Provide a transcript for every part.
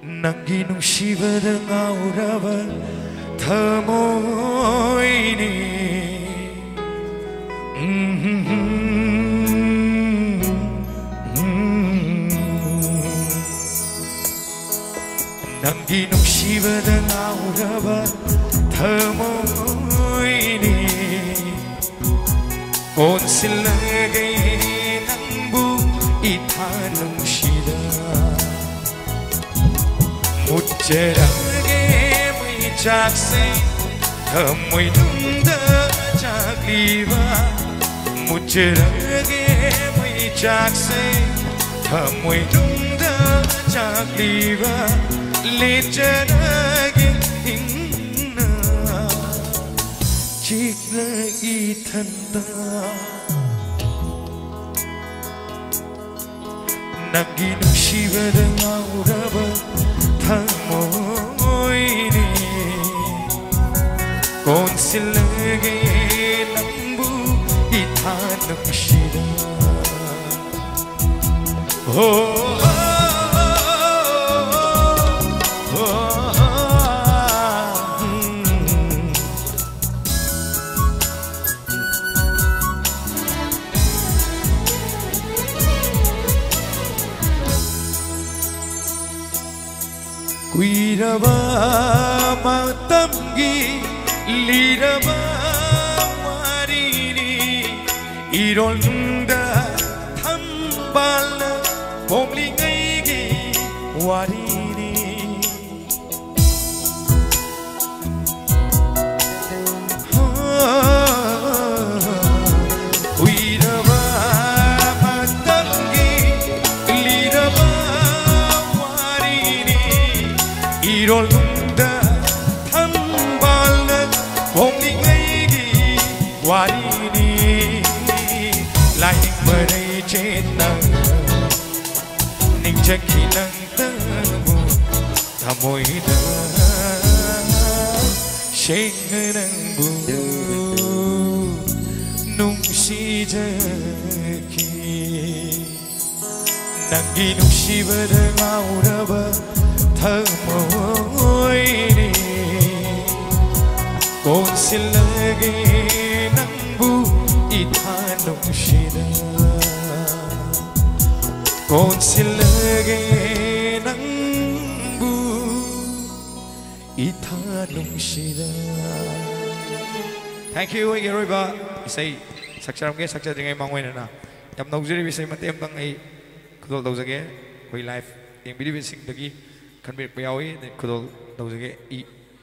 Nangi nungshibada ngauraba thamoini Nangi nungshibada ngauraba thamoini Konsilage nangbu itha nungshida Mujjarage mai jakse thamoi nungda jakliva Mujjarage mai jakse thamoi nungda jakliva Lejarage inna chikla ithanda Nangi nungshibada ngauraba thamoini Konsilage nangbu itha nungshida Kuiraba matamgi liraba warini Irolnda thambal pomlingaigi warini Kuiraba matamgi liraba Irolnda thambal pomlingaigi warini Laing marai chetna ningchaki nangtabu thamoida shengnangbu nungsijaki Nangi nungshibada ngauraba thamoini Konsilage nangbu itha nungshida Konsilage nangbu itha nungshida Thank you Iroiba isai sakcharamge sakchadringai mangwainana yam naujari bisai matem tang ai khudol daujage koi live yengbidi bising dagi kanbir payawi ne khudol daujage I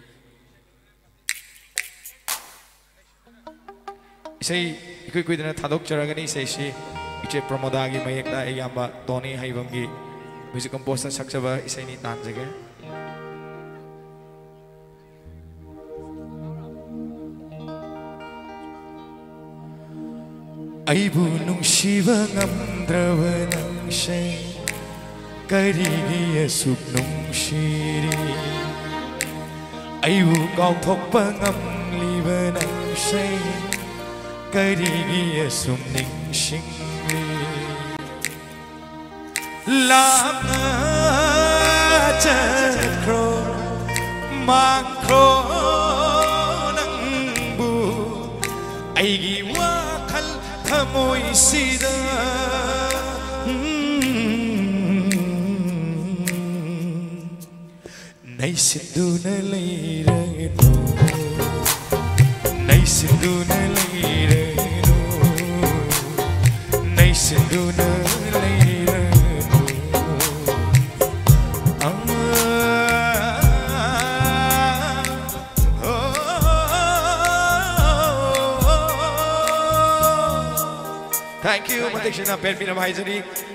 isai ikoi kuidana thadok charagani isai si iche pramodagi mayekda ayamba Tony haibamgi music composer sakchaba isai ni tanjage Aibu nungshiba ngamdraba nangshay Karigi asuk nungshiri Aibu kauthokpa ngamliba nangshay Karigi asum ningshingri Lama chakro makro nangbu Aigi wakal thamoi sida Nay sinduna leirano Nay sinduna leirano Nay sinduna leirano Thank you, Matik Shina Pen Pinam Haizari.